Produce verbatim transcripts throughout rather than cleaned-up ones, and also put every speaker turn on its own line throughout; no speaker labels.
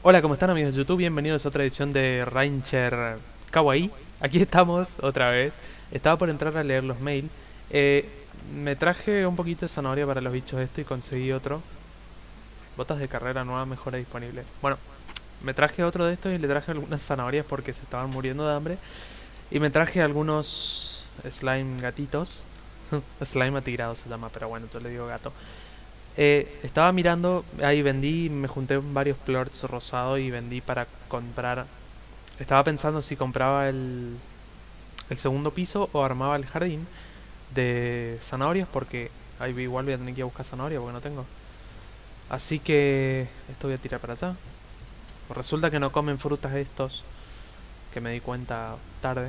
Hola, ¿cómo están amigos de YouTube? Bienvenidos a otra edición de Rancher Kawaii. Aquí estamos otra vez. Estaba por entrar a leer los mails. Eh, me traje un poquito de zanahoria para los bichos esto y conseguí otro. Botas de carrera nueva, mejora disponible. Bueno, me traje otro de estos y le traje algunas zanahorias porque se estaban muriendo de hambre. Y me traje algunos slime gatitos. Slime atigrado se llama, pero bueno, yo le digo gato. Eh, estaba mirando, ahí vendí, me junté varios plorts rosados y vendí para comprar. Estaba pensando si compraba el, el segundo piso o armaba el jardín de zanahorias porque ahí igual voy a tener que ir a buscar zanahoria porque no tengo. Así que esto voy a tirar para allá. Resulta que no comen frutas estos, que me di cuenta tarde.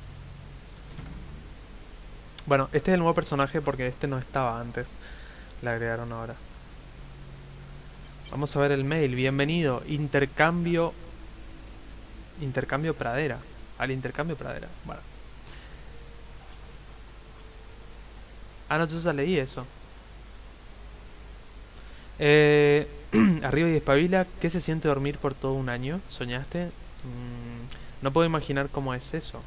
Bueno, este es el nuevo personaje porque este no estaba antes. Le agregaron ahora. Vamos a ver el mail. Bienvenido. Intercambio. Intercambio pradera. Al intercambio pradera. Bueno. Ah, no, yo ya leí eso. Eh, arriba y espabila. ¿Qué se siente dormir por todo un año? ¿Soñaste? Mm, no puedo imaginar cómo es eso.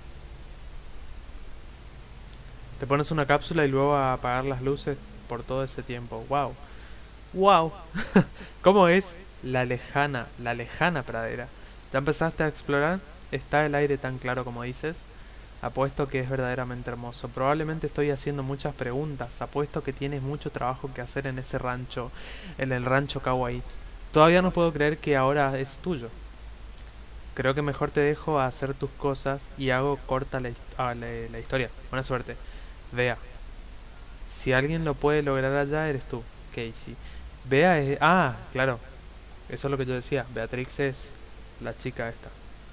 Te pones una cápsula y luego a apagar las luces por todo ese tiempo. Wow. Wow. ¿Cómo es la lejana, la lejana pradera? ¿Ya empezaste a explorar? ¿Está el aire tan claro como dices? Apuesto que es verdaderamente hermoso. Probablemente estoy haciendo muchas preguntas. Apuesto que tienes mucho trabajo que hacer en ese rancho, en el rancho Kawaii. Todavía no puedo creer que ahora es tuyo. Creo que mejor te dejo a hacer tus cosas y hago corta la, ah, la, la historia. Buena suerte. Vea. Si alguien lo puede lograr allá, eres tú, Casey. Vea es... Ah, claro. Eso es lo que yo decía. Beatrix es la chica esta.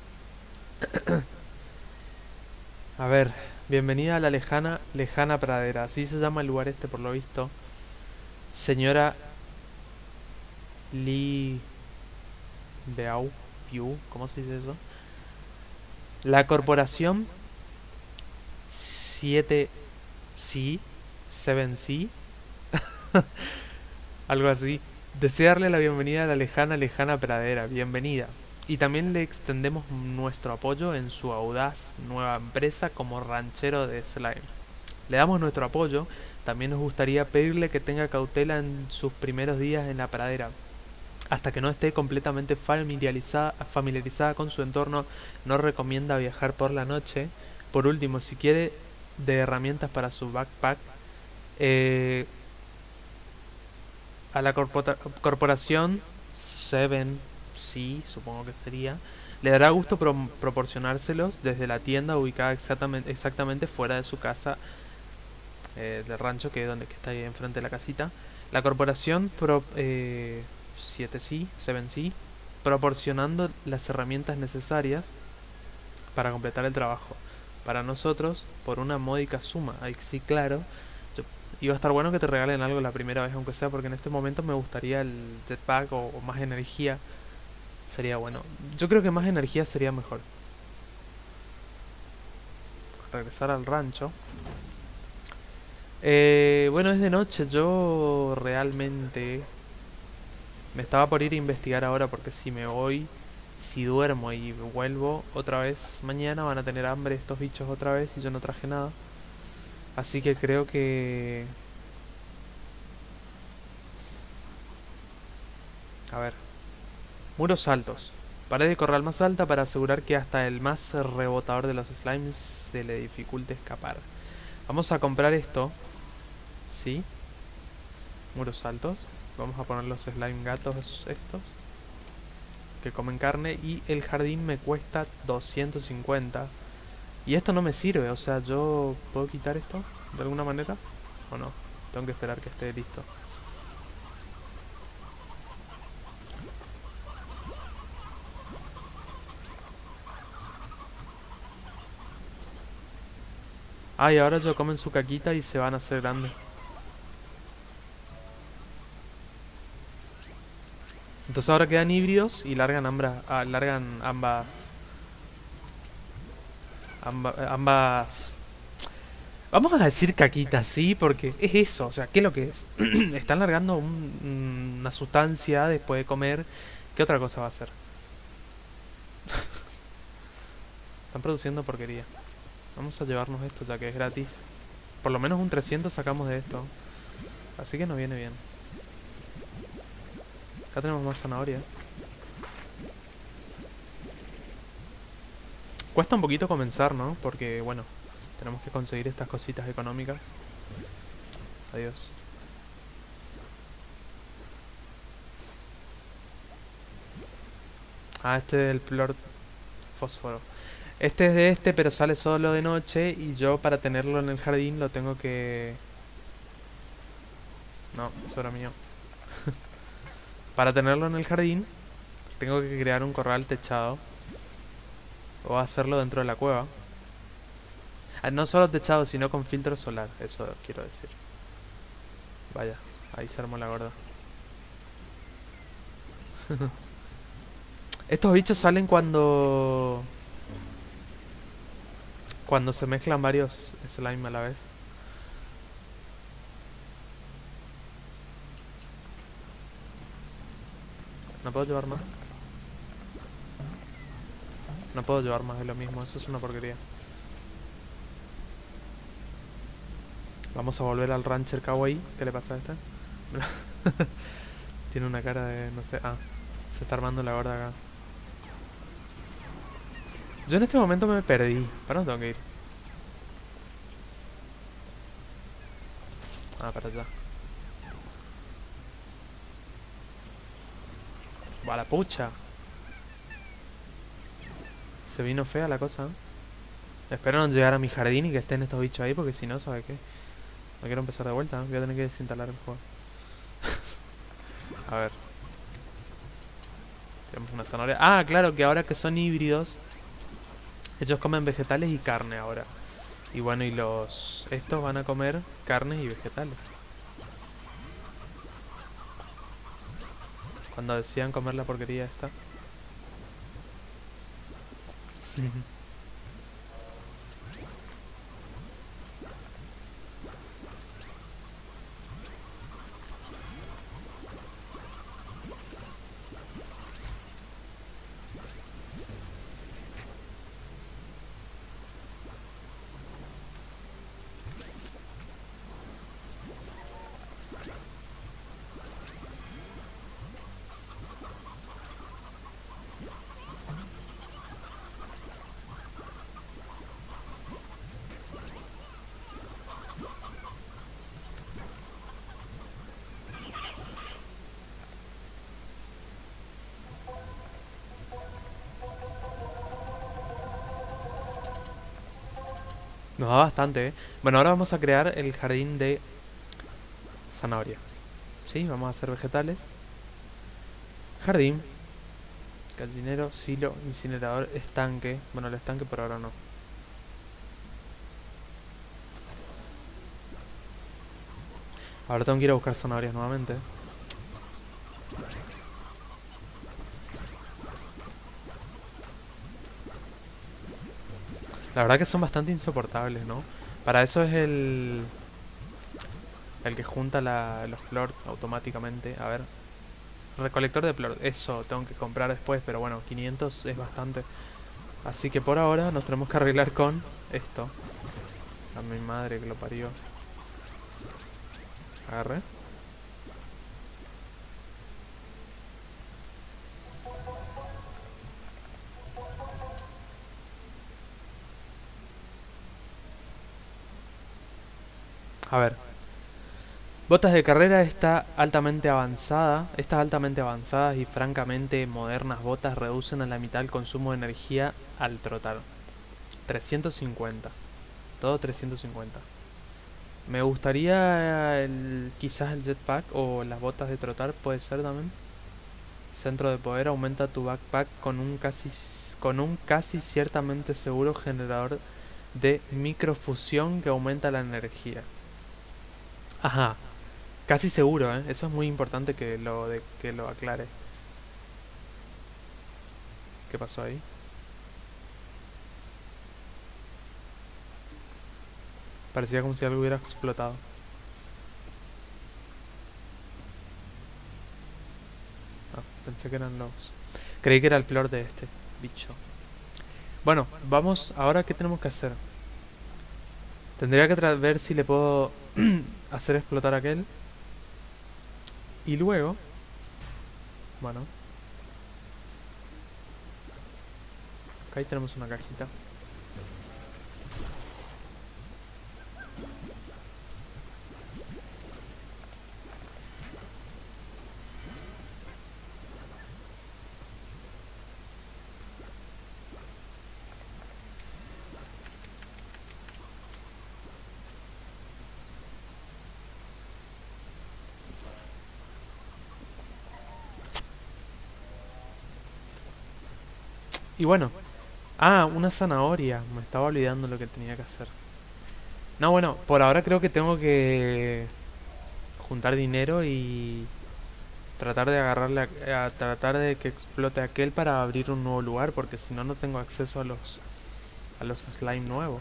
A ver, bienvenida a la lejana, lejana pradera. Así se llama el lugar este por lo visto. Señora Lee Beau, Piu, ¿cómo se dice eso? La corporación siete C, siete C, algo así. Desearle la bienvenida a la lejana, lejana pradera. Bienvenida. Y también le extendemos nuestro apoyo en su audaz nueva empresa como ranchero de slime. Le damos nuestro apoyo. También nos gustaría pedirle que tenga cautela en sus primeros días en la pradera. Hasta que no esté completamente familiarizada, familiarizada con su entorno, no recomienda viajar por la noche. Por último, si quiere de herramientas para su backpack, eh, a la corporación siete C, supongo que sería, le dará gusto pro proporcionárselos desde la tienda ubicada exactamente, exactamente fuera de su casa eh, del rancho, que es donde que está ahí enfrente de la casita. La corporación pro, eh, siete C, siete C, proporcionando las herramientas necesarias para completar el trabajo. Para nosotros, por una módica suma. Ahí sí, claro. Iba a estar bueno que te regalen algo la primera vez, aunque sea, porque en este momento me gustaría el jetpack o, o más energía. Sería bueno. Yo creo que más energía sería mejor. Regresar al rancho. Eh, bueno, es de noche. Yo realmente me estaba por ir a investigar ahora porque si me voy, si duermo y vuelvo otra vez mañana, van a tener hambre estos bichos otra vez y yo no traje nada. Así que creo que... A ver. Muros altos. Pared de corral más alta para asegurar que hasta el más rebotador de los slimes se le dificulte escapar. Vamos a comprar esto. ¿Sí? Muros altos. Vamos a poner los slime gatos estos, que comen carne. Y el jardín me cuesta doscientos cincuenta. Y esto no me sirve, o sea, ¿yo puedo quitar esto de alguna manera? ¿O no? Tengo que esperar que esté listo. Ah, y ahora ya comen su caquita y se van a hacer grandes. Entonces ahora quedan híbridos y largan, ambra, ah, largan ambas... Amba, ambas... Vamos a decir caquita, sí, porque es eso, o sea, ¿qué es lo que es? Están largando un, una sustancia después de comer. ¿Qué otra cosa va a hacer? Están produciendo porquería. Vamos a llevarnos esto ya que es gratis. Por lo menos un trescientos sacamos de esto. Así que nos viene bien. Acá tenemos más zanahoria. Cuesta un poquito comenzar, ¿no? Porque, bueno, tenemos que conseguir estas cositas económicas. Adiós. Ah, este es el plort fósforo. Este es de este, pero sale solo de noche. Y yo para tenerlo en el jardín lo tengo que... No, eso era mío. Para tenerlo en el jardín tengo que crear un corral techado. O hacerlo dentro de la cueva. Ah, no solo techado, sino con filtro solar. Eso quiero decir. Vaya, ahí se armó la gorda. Estos bichos salen cuando... Cuando se mezclan varios slime a la vez. ¿No puedo llevar más? No puedo llevar más de lo mismo, eso es una porquería. Vamos a volver al rancher kawaii. ¿Qué le pasa a este? Tiene una cara de... no sé... Ah, se está armando la gorda acá. Yo en este momento me perdí. ¿Para dónde tengo que ir? Ah, para allá. Va la pucha. Se vino fea la cosa, ¿eh? Espero no llegar a mi jardín y que estén estos bichos ahí, porque si no, ¿sabe qué? No quiero empezar de vuelta, ¿eh? Voy a tener que desinstalar el juego. A ver. Tenemos una zanahoria. Ah, claro, que ahora que son híbridos, ellos comen vegetales y carne ahora. Y bueno, y los... estos van a comer carnes y vegetales. Cuando decían comer la porquería esta. Nos da bastante, ¿eh? Bueno, ahora vamos a crear el jardín de zanahoria. Sí, vamos a hacer vegetales. Jardín. Gallinero, silo, incinerador, estanque. Bueno, el estanque por ahora no. Ahora tengo que ir a buscar zanahorias nuevamente. La verdad que son bastante insoportables, ¿no? Para eso es el... El que junta la, los plort automáticamente. A ver. Recolector de plort. Eso tengo que comprar después, pero bueno, quinientos es bastante. Así que por ahora nos tenemos que arreglar con esto. A mi madre que lo parió. Agarré. A ver. Botas de carrera está altamente avanzada. Estas altamente avanzadas y francamente modernas botas reducen a la mitad el consumo de energía al trotar. trescientos cincuenta. Todo trescientos cincuenta. Me gustaría el, quizás el jetpack o las botas de trotar, puede ser también. Centro de poder aumenta tu backpack con un casi con un casi ciertamente seguro generador de microfusión que aumenta la energía. Ajá. Casi seguro, ¿eh? Eso es muy importante que lo, de, que lo aclare. ¿Qué pasó ahí? Parecía como si algo hubiera explotado. Ah, pensé que eran los... Creí que era el peor de este bicho. Bueno, vamos. Ahora, ¿qué tenemos que hacer? Tendría que ver si le puedo hacer explotar aquel. Y luego... Bueno. Acá ahí tenemos una cajita. Y bueno. Ah, una zanahoria. Me estaba olvidando lo que tenía que hacer. No, bueno, por ahora creo que tengo que juntar dinero y tratar de agarrarle a, a tratar de que explote aquel para abrir un nuevo lugar, porque si no no tengo acceso a los a los slime nuevos.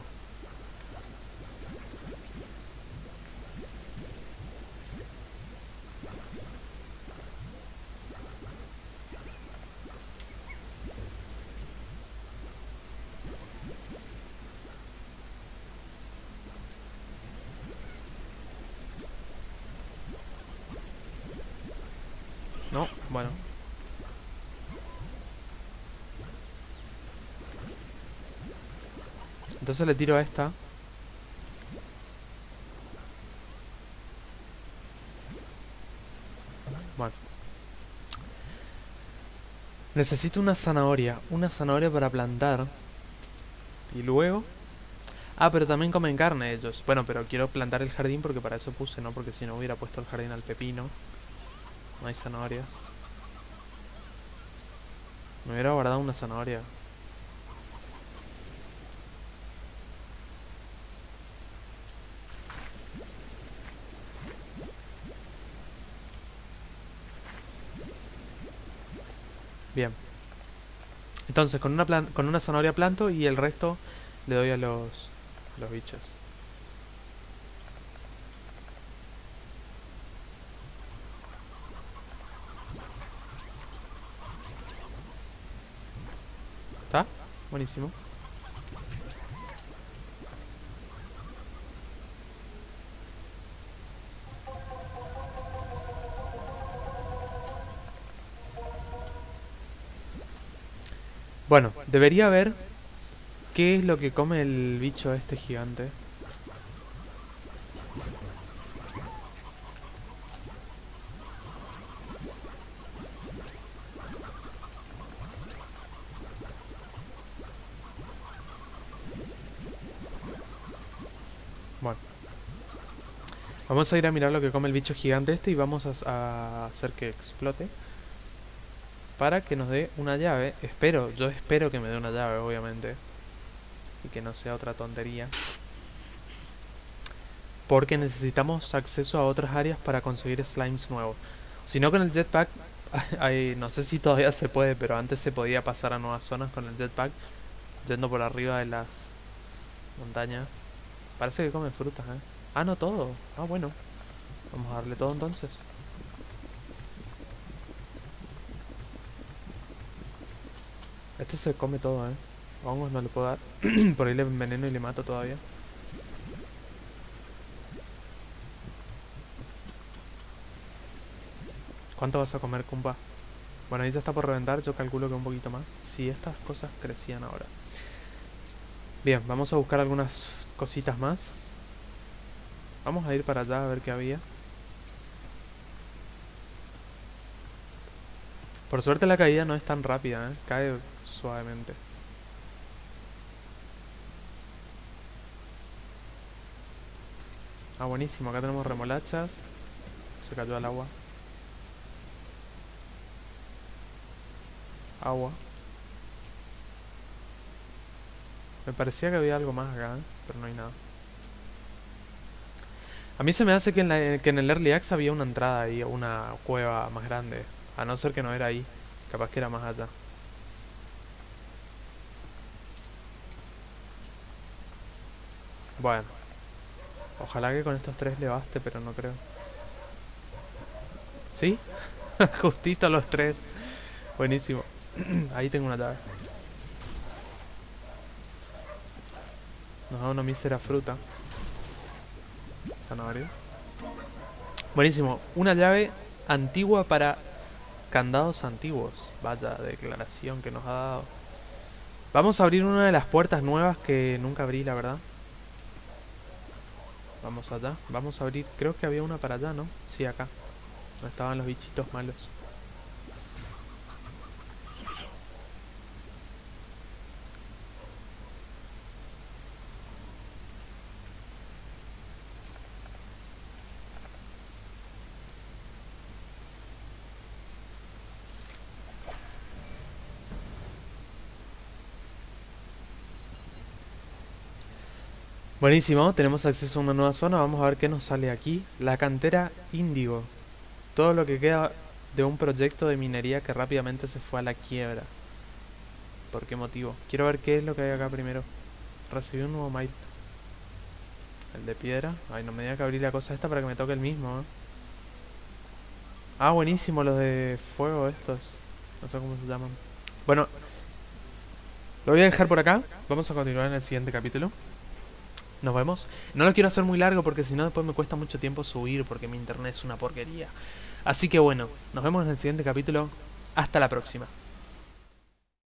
No, bueno. Entonces le tiro a esta. Bueno. Necesito una zanahoria. Una zanahoria para plantar. Y luego... Ah, pero también comen carne ellos. Bueno, pero quiero plantar el jardín porque para eso puse, ¿no? Porque si no hubiera puesto el jardín al pepino. No hay zanahorias. Me hubiera guardado una zanahoria. Bien. Entonces, con una, plan con una zanahoria planto y el resto le doy a los, a los bichos. ¿Está? Buenísimo. Bueno, debería ver qué es lo que come el bicho este gigante. Bueno. Vamos a ir a mirar lo que come el bicho gigante este y vamos a, a hacer que explote. Para que nos dé una llave. Espero, yo espero que me dé una llave, obviamente. Y que no sea otra tontería. Porque necesitamos acceso a otras áreas para conseguir slimes nuevos. Si no, con el jetpack, ay, no sé si todavía se puede, pero antes se podía pasar a nuevas zonas con el jetpack. Yendo por arriba de las montañas. Parece que come frutas, ¿eh? Ah, no todo. Ah, bueno. Vamos a darle todo entonces. Este se come todo, ¿eh? Hongos no le puedo dar. Por ahí le enveneno y le mato todavía. ¿Cuánto vas a comer, Kumpa? Bueno, ahí ya está por reventar. Yo calculo que un poquito más. Si estas cosas crecían ahora. Bien, vamos a buscar algunas cositas más. Vamos a ir para allá a ver qué había. Por suerte la caída no es tan rápida, ¿eh? Cae suavemente. Ah, buenísimo. Acá tenemos remolachas. Se cayó al agua. Agua. Me parecía que había algo más acá, ¿eh? Pero no hay nada. A mí se me hace que en, la, que en el Early Access había una entrada ahí, una cueva más grande. A no ser que no era ahí. Capaz que era más allá. Bueno. Ojalá que con estos tres le baste, pero no creo. ¿Sí? Justito los tres. Buenísimo. Ahí tengo una llave. Nos da una mísera fruta. Zanahorias. Buenísimo. Una llave antigua para candados antiguos. Vaya declaración que nos ha dado. Vamos a abrir una de las puertas nuevas que nunca abrí, la verdad. Vamos allá. Vamos a abrir. Creo que había una para allá, ¿no? Sí, acá. Donde estaban los bichitos malos. Buenísimo, tenemos acceso a una nueva zona. Vamos a ver qué nos sale aquí. La cantera índigo. Todo lo que queda de un proyecto de minería que rápidamente se fue a la quiebra. ¿Por qué motivo? Quiero ver qué es lo que hay acá primero. Recibí un nuevo mail. El de piedra. Ay, no me diga que abrí la cosa esta para que me toque el mismo, ¿eh? Ah, buenísimo, los de fuego estos. No sé cómo se llaman. Bueno, lo voy a dejar por acá. Vamos a continuar en el siguiente capítulo. Nos vemos. No lo quiero hacer muy largo porque si no después me cuesta mucho tiempo subir porque mi internet es una porquería. Así que bueno, nos vemos en el siguiente capítulo. Hasta la próxima.